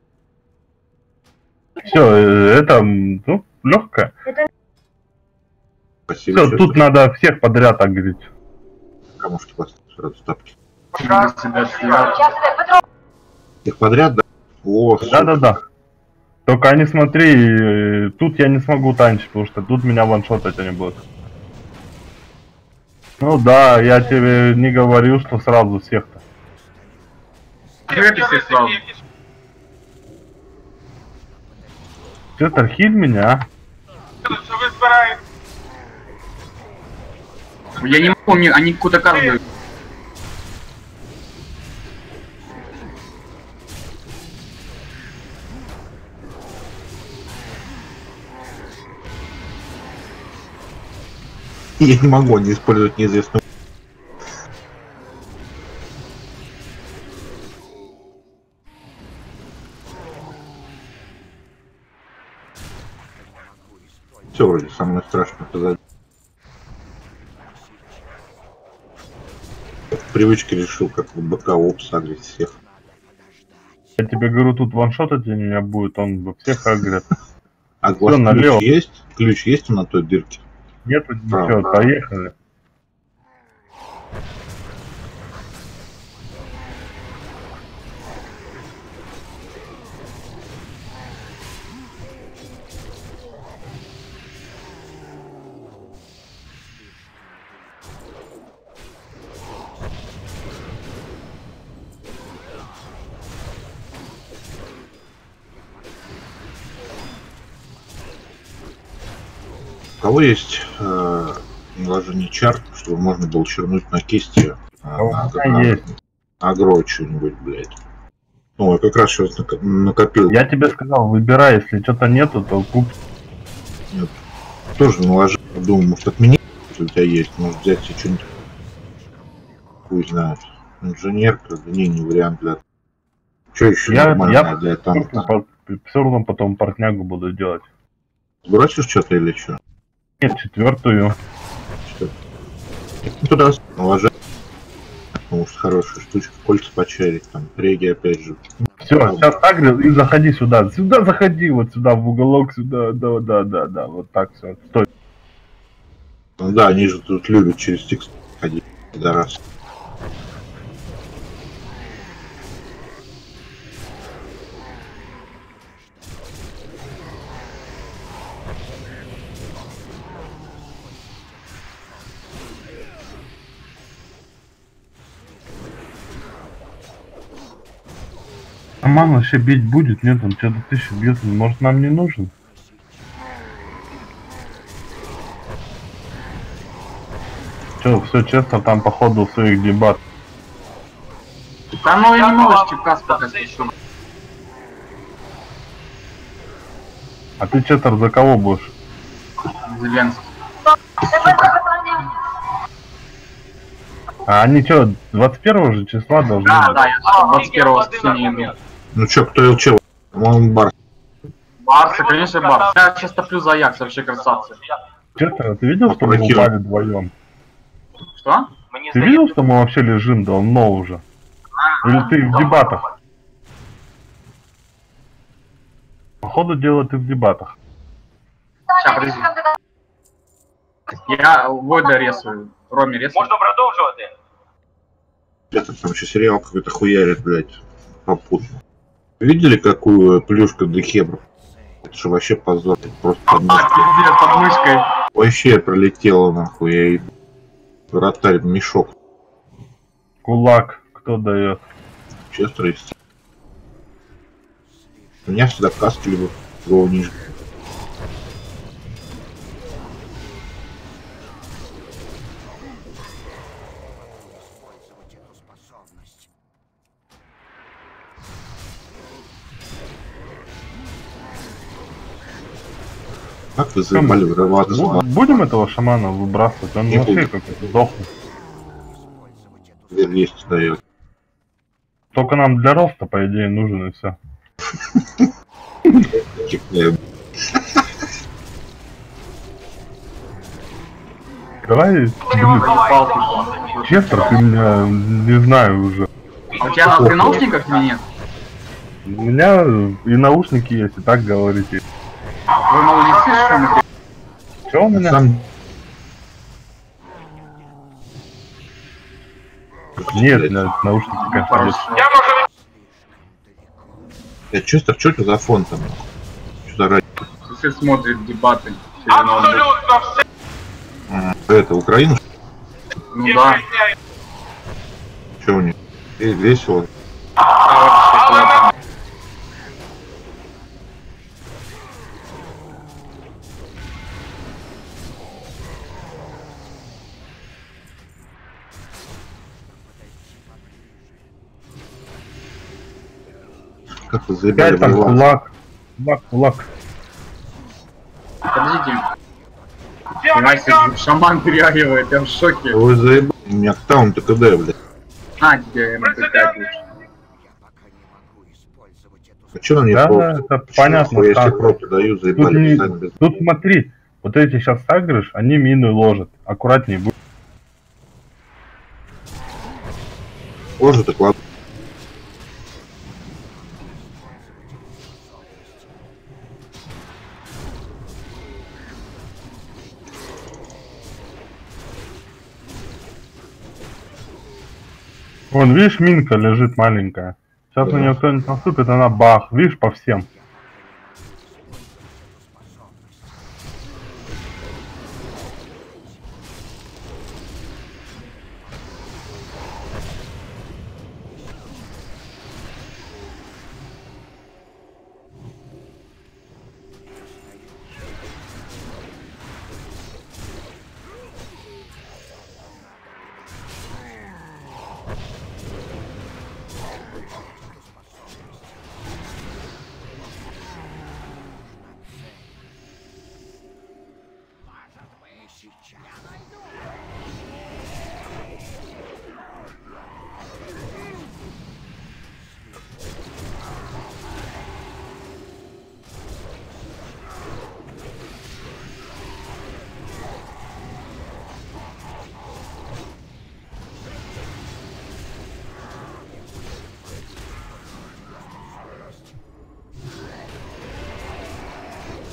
Все, это, м, ну, легкое. Спасибо. Все, Честер. тут надо всех подряд агрить. Камушки вас сразу тапки. Тебя съедят. Их подряд, да? О, супер. Да-да-да. Только не смотри, э, тут я не смогу танчить, потому что тут меня ваншотать они будут. Ну да, я тебе не говорил, что сразу всех-то. Привет, все сразу. Честер, хиль меня, а? Я не могу, мне, они какую-то карту дают. Я не могу не использовать неизвестную. Все вроде самое страшное позади. В привычке решил, как в БК опс агрить всех. Я тебе говорю, тут ваншотать у меня будет, он бы всех агрит. А глаз налево. ключ есть? Ключ есть на той дырке? Нету ничего, Ага. поехали. У кого есть э, наложение чар, чтобы можно было чернуть на кисти э, А у на, меня на, есть. агро что-нибудь, блядь. Ну, я как раз сейчас накопил. Я тебе сказал, выбирай, если что-то нету, то куп. Нет. Тоже наложил. Думаю, может отменить, если у тебя есть. Может взять себе что-нибудь. Хуй знает. Инженерка, да не, не вариант для... Что еще Я, нормальное я для танка? все равно потом портнягу буду делать. Сбросишь что-то или что? Нет, четвертую. Что? Ну, туда наложить. Потому что хорошая штучка. Кольца почарить, там, реги опять же. Все, сейчас агрил и заходи сюда. Сюда заходи, вот сюда, в уголок, сюда, да, да, да, да, вот так все. Стой. Ну да, они же тут любят через текст ходить, пидорас. А мама вообще бить будет? Нет, он что-то тысячу бьет, может нам не нужен? Че, все честно, там походу в своих дебат. Да ну я не могу чекас пока слышу. А ты честер за кого будешь? Зеленский. А они что, двадцать первого же числа должны Да, быть? да, я двадцать первого воскресенья иду. Ну чё, кто ил чего? По-моему, бар. Барса, конечно, Барс. Я сейчас топлю за Аякс, вообще красавцы. Честер, ты видел, что мы Блокировал. упали вдвоем? Что? Ты видел, что мы вообще лежим давно уже? Или ты в дебатах? Походу дела ты в дебатах. Сейчас, подожди. Я Войда рисую. Роме рисую. Можна продовжувати? Это там еще сериал какой-то хуярит, блядь, попутно. Видели, какую плюшку для хебров? Это же вообще позор. Это просто А, подмышка. пиздец, под мышкой. Вообще пролетело нахуй. Я и вратарь в мешок. Кулак, кто дает? Честно, есть. У меня всегда каски либо его ниже. Использовать эту способность. Как вы заебали врываться? Бу- Будем этого шамана выбрасывать? Он Не вообще буду. как-то сдохнет. Использовать эту Дверь лезть дает. Только нам для роста, по идее, нужен и все. Давай, блин, Палку. Честер, ты меня не знаю уже. А у тебя на наушниках или нет? У меня и наушники есть, и так говорите. Вы мало не слышите? Че у меня? Сам... Нет, у меня наушники, конечно, есть. Хорошо. Я можу Я честно, что это за фон там? Что за ради? Все смотрят дебаты. через ноутбук. абсолютно все А, это Украина? Ну не да. стесняюсь. Что у них? Э, Весело. А вот что-то. Как вы заебали Опять там врываться? кулак. Кулак, кулак. Подождите. Понимаете, шаман переагивает, я в шоке. Вы заебали. У меня таун-то КД, блядь. На тебе эм пэ пять лучше. я пока не могу использовать эту А что на них Да, профи? это Чё понятно, нахуй, если как. профи даю, Тут, заебали не- писать без... тут смотри, вот эти сейчас сагришь, они мины ложат. Аккуратнее будь. Кожу так ладно. Вон, видишь, минка лежит маленькая. Сейчас Да. на нее кто-нибудь наступит, она бах. Видишь, по всем.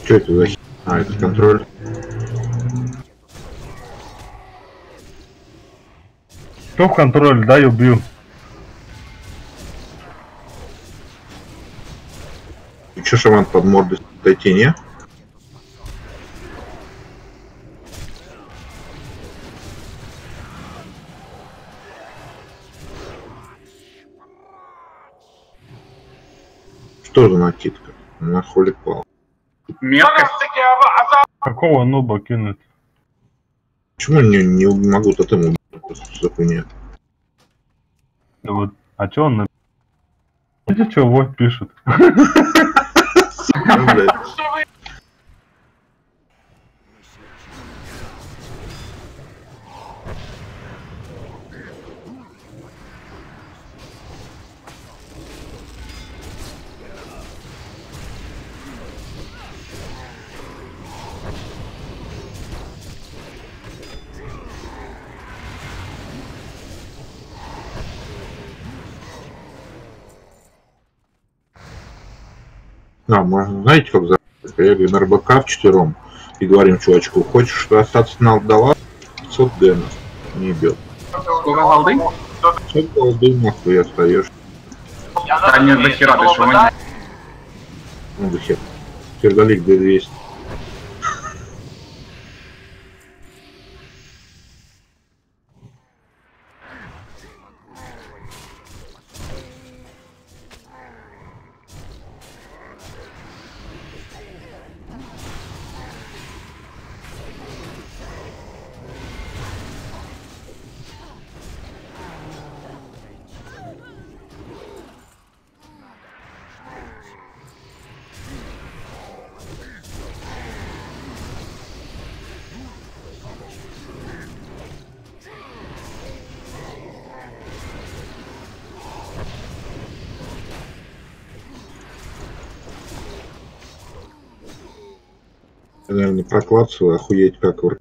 Что это за хи... А, это контроль. Кто в контроль? Дай убью. И чё, шаман под мордой дойти, не? Что за накидка? На холик пал. Меткость. Какого нуба кинуть? Почему не, не могу тотем убить? Просто за хуйня. Вот. А чё он на... Видите, что вот пишет? А, можно, знаете, как за... Приехали на РБК вчетвером и говорим чувачку, хочешь остаться на Алдала? пятьсот генов. Не бьет. Сколько голды? пятьсот голды, нахуй остаешь. Да нет, до хера, ты что, не... Ну, до хера. Сердолик двести. Наверное, проклацаю, охуеть как в...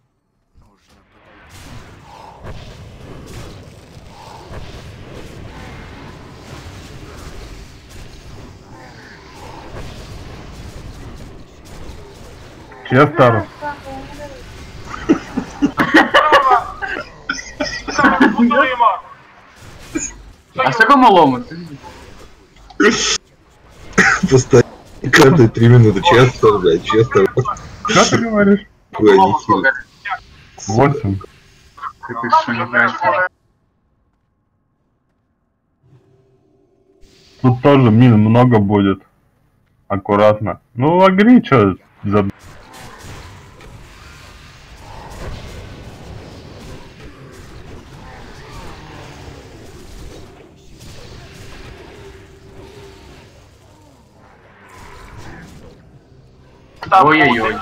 Честер. А сколько малому? Постоянно. Каждые три минуты Честер, блядь, Честер. Что ты говоришь? Ой, не сильно. Восемь. Ты что, не знаешь? Тут тоже мин много будет. Аккуратно. Ну, агри, что за... Ой-ой-ой.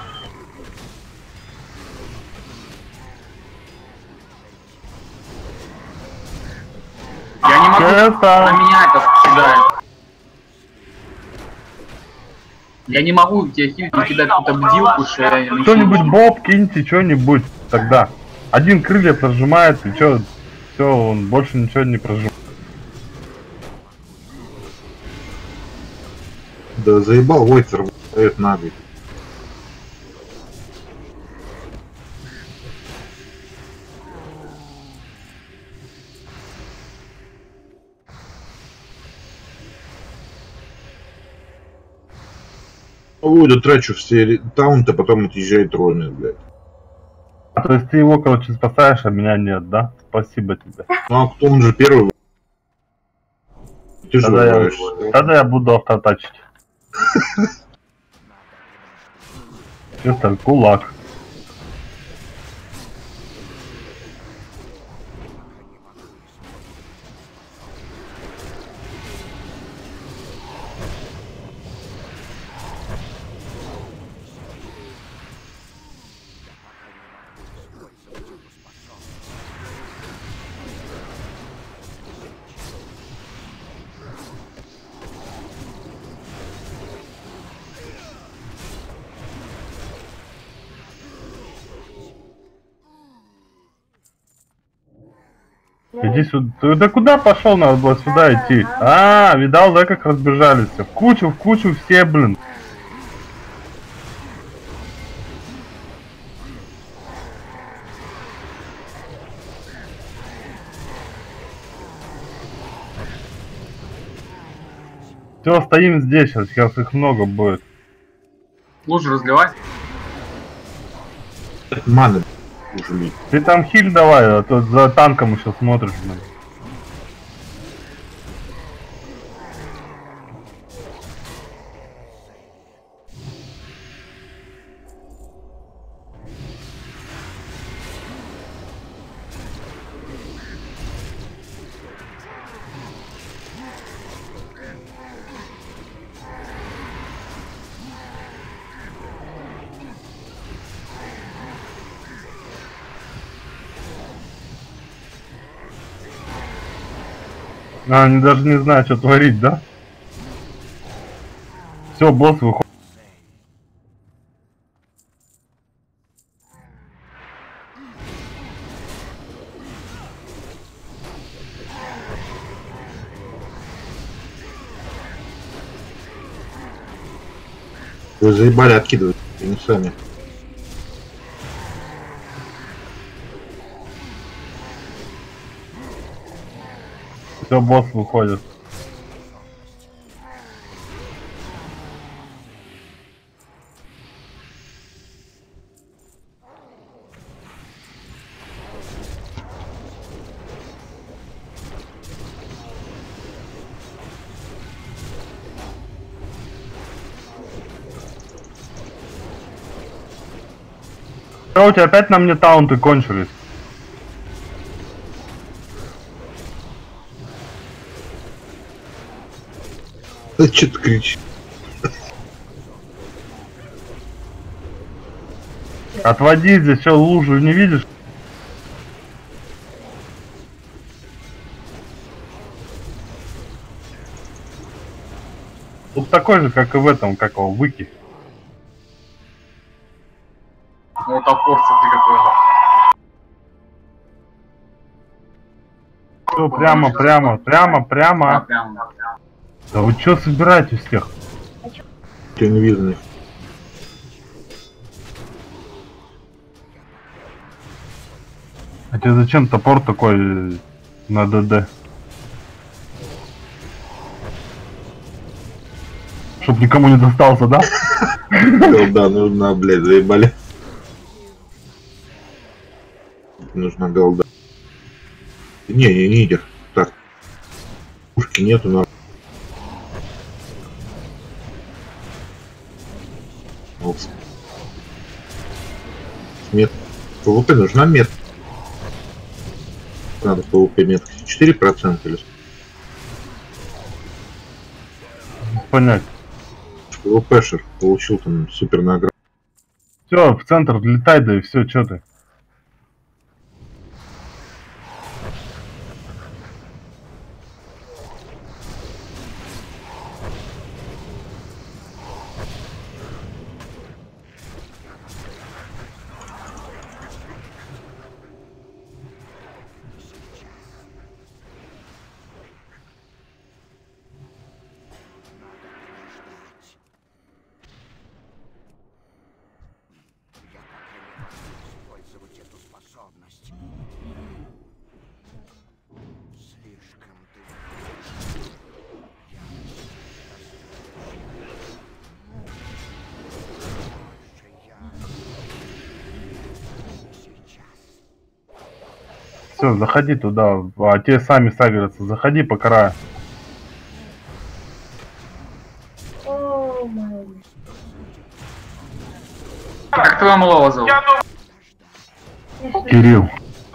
Я не могу, Честер. на меня это кидает. Я не могу тебе хилить, кидать какую-то бдилку, что я не... Что-нибудь боб киньте, что-нибудь тогда. Один крылья прожимает, и чё, все, он больше ничего не прожимает. Да заебал Войцер, это надо. Войду трачу все таунты, потом отъезжает Роми, блядь. А, то есть ты его, короче, спасаешь, а меня нет, да? Спасибо тебе. Ну а кто он же первый? Ты же Тогда я, выбираешься. тогда я буду автотачить. Честер, кулак. Иди сюда. Ты да куда пошел? Надо было сюда идти. А, видал, да, как разбежались? В кучу, в кучу все, блин. Все, стоим здесь, сейчас, сейчас их много будет. Лучше разливай. Маны ужили. Ты там хиль давай, а то за танком еще смотришь, блин. А, они даже не знают, что творить, да? Все, босс выходит. Вы заебали откидывать, не сами. Все, босс выходит. Что, у тебя опять на мне таунты кончились? Да что ты кричишь? Отводи здесь, что, лужу не видишь? Тут такой же, как и в этом, как его, выки. Ну, топор, смотри, какой же. Все, прямо, прямо, прямо, А, прямо. прям, да, прям. Да вы что собираетесь всех? Ты не видно. А тебе зачем топор такой э, на ДД? Чтоб никому не достался, да? Да, нужна, блядь, заебали. Нужна голда. Не, не, не идет. Так. Пушки нету, но... Вот. Мет. ПВП нужна мет. Надо ПВП метки. четыре процента или... Понять. ПВПшер получил там супер награду. Все, в центр летай, да и все, что ты? Использовать эту способность. Слишком ты... Я сейчас. Все, заходи туда, а те сами сагрятся. Заходи по краю. О, май. Как твоего малого зовут? Кирилл.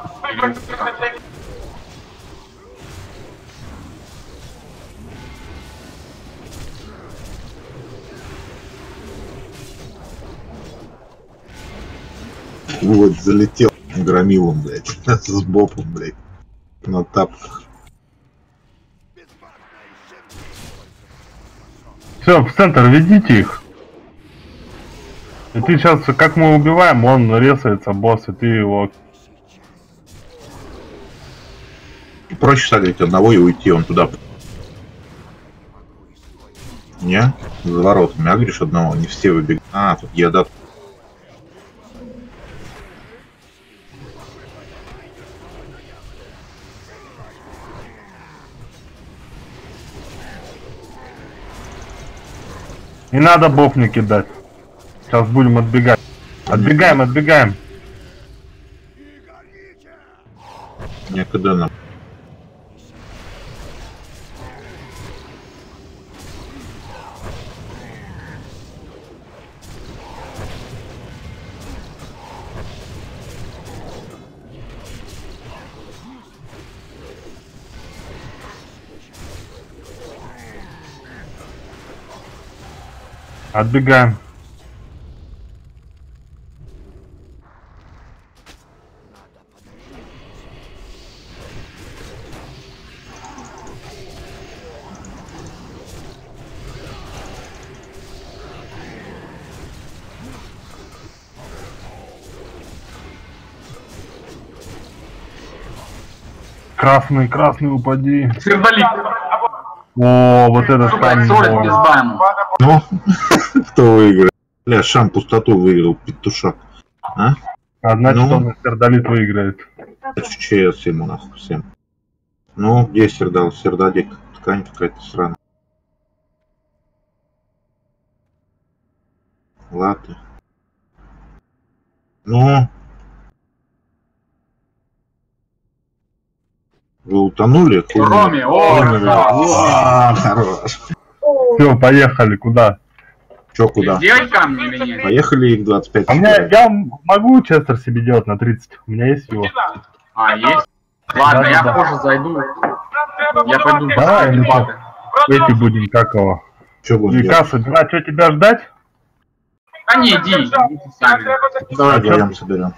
Вот, залетел громилом, блядь. С бопом, блядь. На тапках. Все, в центр ведите их. И ты сейчас, как мы убиваем, он резается, босс, и ты его... Проще сагрить одного и уйти, он туда. Не? За воротами агришь одного, не все выбегают. А, тут еда. Не надо бов не кидать. Сейчас будем отбегать. Отбегаем, отбегаем. Некогда нам. Отбегаем. Красный, красный, упади. Сердолик. О, вот это Сука, камень. соль пизда ему. Ну, кто выиграет? Бля, Шам пустоту выиграл, петушак. А? А значит, Ну. он сердолит выиграет. ЧС ему нахуй всем. Ну, где сердал? Сердолик. Ткань какая-то сраная. Латы. Ну. Вы утонули? Роми, о, Роми, красава. о, хорош. О, Все, поехали, куда? Чё, куда? Сделать камни или нет? Поехали их двадцать пять. А меня, я могу Честер себе делать на тридцать. У меня есть его. А, есть? Ладно, Да, я да. позже зайду. Я пойду Давай, посмотрю ну дебаты. Эти будем, как его. Чё будем Века делать? собирать, что тебя ждать? А не, иди, идите сами. Давай А чё? вдвоем соберем.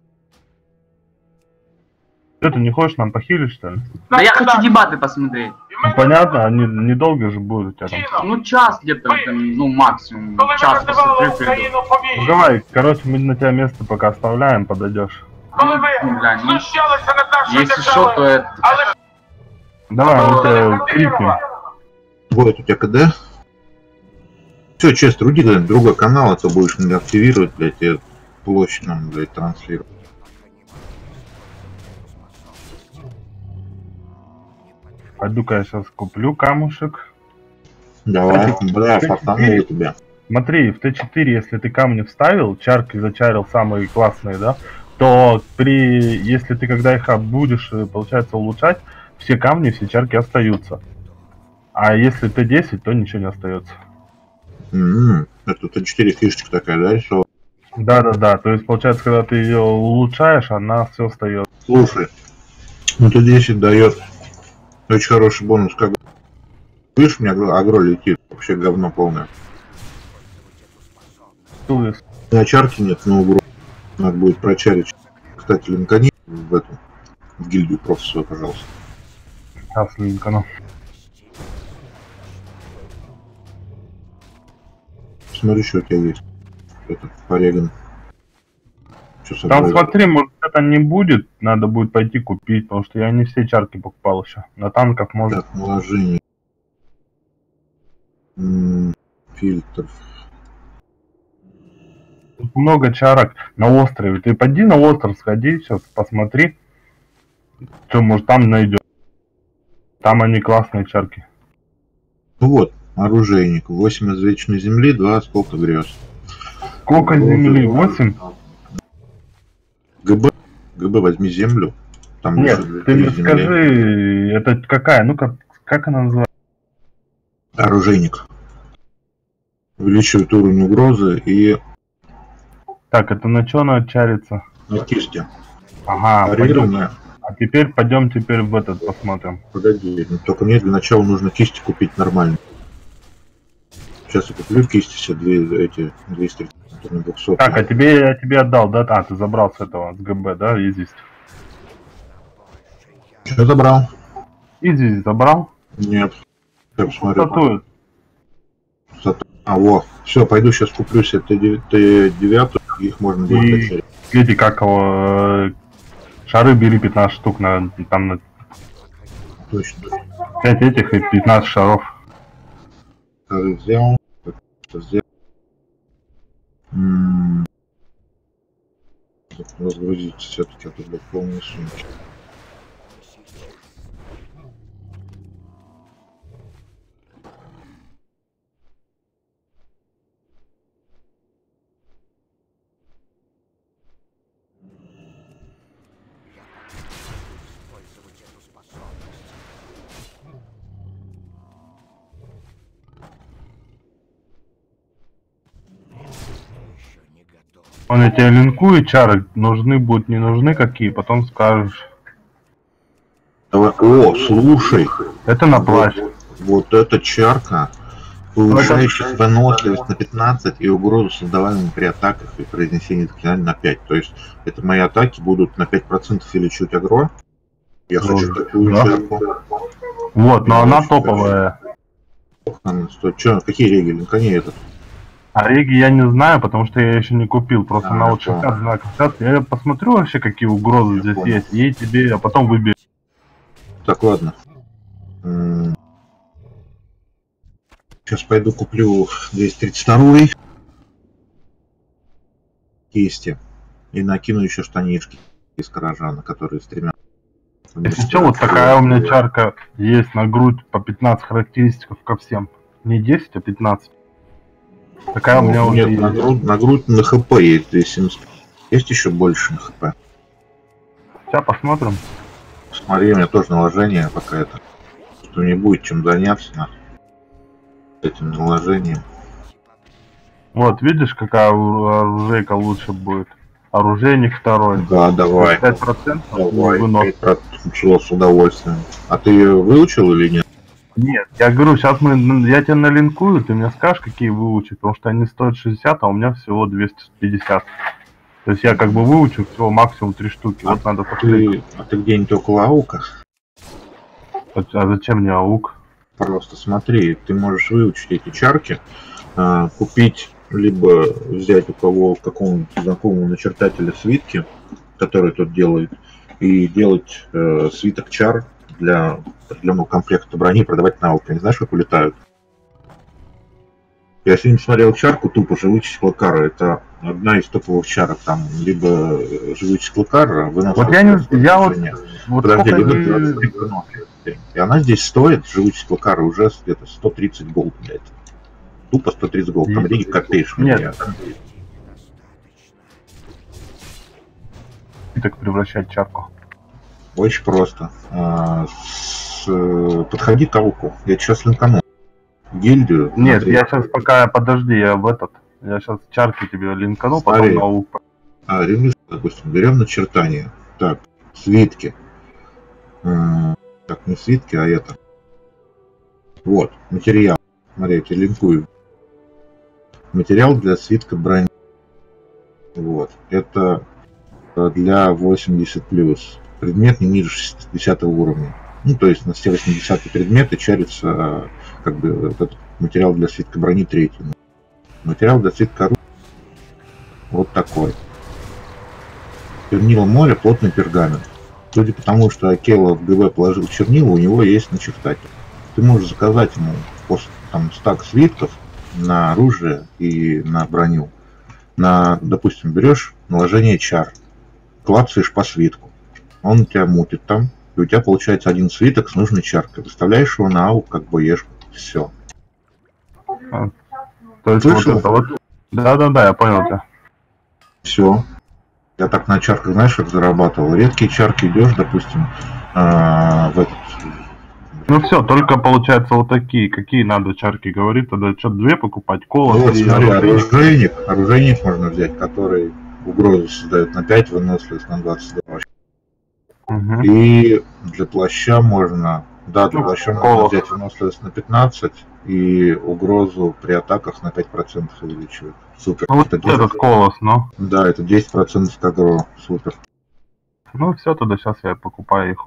Что, ты не хочешь нам похилить, что ли? Да я хочу дебаты посмотреть. Ну, понятно, они недолго же будут у тебя там. Ну час где-то, там, ну максимум. Час посмотрю, приду. Ну, давай, короче, мы на тебя место пока оставляем, подойдешь. Ну, бля, ну, если что, то это... Давай, мы тебя крикнем. Будет у тебя КД? Все, честно, руди, блядь, другой канал, а то будешь не активировать, блядь, и площадь нам, блядь, транслировать. Пойду-ка я сейчас куплю камушек. Давай, Кстати, бля, кстати, фартануло тебя. Смотри, в Т четыре, если ты камни вставил, чарки зачарил самые классные, да, то при, если ты когда их будешь, получается, улучшать, все камни, все чарки остаются. А если Т десять, то ничего не остается. М-м, это Т четыре фишечка такая, да, что? Да-да-да, то есть, получается, когда ты ее улучшаешь, она все остается. Слушай, ну Т десять дает очень хороший бонус, как видишь, у меня агро, агро летит, вообще говно полное. На чарки нет, но угрозы. Надо будет прочарить. Кстати, линкани в эту, в гильдию профи свою, пожалуйста. Сейчас, Линкону. Смотри, что у тебя есть. Это, пореган. Что Там смотри, может это не будет, надо будет пойти купить, потому что я не все чарки покупал еще. На танках можно. Так, наложение. М-м, фильтр. Тут много чарок на острове. Ты пойди на остров, сходи, сейчас посмотри. Что, может, там найдешь. Там они классные чарки. Ну вот, оружейник. восемь из вечной земли, два осколка грез. Сколько земли? восемь? ГБ. ГБ возьми землю. Там Нет, еще ты мне земли. скажи, это какая? Ну-ка, как она называется? Оружейник. Увеличивает уровень угрозы и Так, это на что она чарится? на кисти. Ага, пойдем. Парирование. А теперь пойдем теперь в этот посмотрим. Погоди, ну, только мне для начала нужно кисти купить нормально. Сейчас я куплю в кисти все две эти двести двухсот. Так, а тебе я тебе отдал, да? А, ты забрал с этого, с ГБ, да, Изист? Что забрал? Изист забрал? Нет. Я посмотрю. Статует. Стату- А, во. Все, пойду сейчас куплю себе Т девять, их можно будет И качать. эти, как его, э, шары бери пятнадцать штук, на, там на Точно. пять этих и пятнадцать шаров. Шары взял. Что взял? М-м. Разгрузить все-таки, а то, блядь, полные сумки. Он я тебе линкую, чары нужны будут, не нужны какие, потом скажешь. Давай. О, слушай. Это на плащ. Вот, вот эта чарка повышающая выносливость на пятнадцать и угрозу, создаваемую при атаках и произнесении заклинаний на пять. То есть это мои атаки будут на пять процентов увеличивать агро. Я Ну, хочу такую да. чарку. Вот, но Я она очень топовая. Че, какие реги? Линкани этот. А реги я не знаю, потому что я еще не купил. Просто А, на вот понял. шестьдесят знаков. Сейчас я посмотрю вообще, какие угрозы Я здесь понял. есть. И тебе, а потом выберу. Так, ладно. Сейчас пойду куплю двести тридцать два кисти и накину еще штанишки из каражана, которые с тремя. Если что, вот такая у меня чарка есть на грудь по пятнадцать характеристик ко всем. Не десять, а пятнадцать. Такая у меня Ну, уже нет, на есть. грудь, на грудь на хп есть двести семьдесят. Есть еще больше на хп. Сейчас посмотрим. Смотри, у меня тоже наложение пока это. Что не будет чем заняться на этим наложением. Вот, видишь, какая ору- оружейка лучше будет. Оружейник второй. Да, давай. пять процентов Давай, вынос. пять процентов чего с удовольствием. А ты ее выучил или нет? Нет, я говорю, сейчас мы, я тебе налинкую, ты мне скажешь, какие выучить, потому что они стоят шестьдесят, а у меня всего двести пятьдесят. То есть я как бы выучу всего максимум три штуки. А Вот надо посмотреть. Ты, а ты где-нибудь около аука? А зачем мне аук? Просто смотри, ты можешь выучить эти чарки, а, купить, либо взять у кого какого-нибудь знакомого начертателя свитки, который тут делает, и делать э, свиток чар для определенного комплекта брони, продавать на ауке. Не знаешь, как улетают? Я сегодня смотрел чарку тупо живучесть Клакара. Это одна из топовых чарок. Там либо живучесть Клакара, выносливость. Вот я не, я вот, нет. вот Подожди, сколько либо не- двадцать три выносливости. И она здесь стоит, живучесть Клакара, уже где-то сто тридцать голд, блядь. Тупо сто тридцать голд. Там реги копеечные. Нет. так превращать чарку. Очень просто. А, с, э, подходи к ауку. Я сейчас линкану. Гильдию. Нет, смотри. я сейчас пока, подожди, я в этот, я сейчас чарки тебе линкану, потом Смотри. на аук. А, ремесла, допустим, берем начертание. Так, свитки. М, Так, не свитки, а это. Вот, материал. Смотри, я тебе линкую. Материал для свитка брони. Вот. Это э, для восемьдесят плюс. Предмет не ниже шестидесятого уровня. Ну, то есть на все восьмидесятые предметы чарится э, как бы этот материал для свитка брони третий. Материал для свитка оружия вот такой. Чернила моря, плотный пергамент. Судя по тому, что Акела в ГБ положил чернила, у него есть начертатель. Ты можешь заказать ему после, там, стак свитков на оружие и на броню. На, допустим, берешь наложение чар, клацаешь по свитку. Он у тебя мутит там, и у тебя получается один свиток с нужной чаркой. Выставляешь его на аук, как боешку. Все. То есть Слышал? вот это вот. Да-да-да, я понял тебя. Все. Я так на чарках, знаешь, как зарабатывал. Редкие чарки идешь, допустим, а, в этот. Ну все, только получается вот такие. Какие надо чарки говорит, тогда что, две покупать, кола, Ну, вот, три, смотри, оружие. оружейник. Оружейник можно взять, который угрозу создает на пять, выносливость на двадцать два. Мгм. И для плаща можно. Да, для Ну, плаща можно колос. взять выносливость на пятнадцать и угрозу при атаках на пять процентов увеличивает. Супер. Ну вот Это десять- этот колос, ну. Да, это десять процентов к агро. Супер. Ну все, тогда сейчас я покупаю их.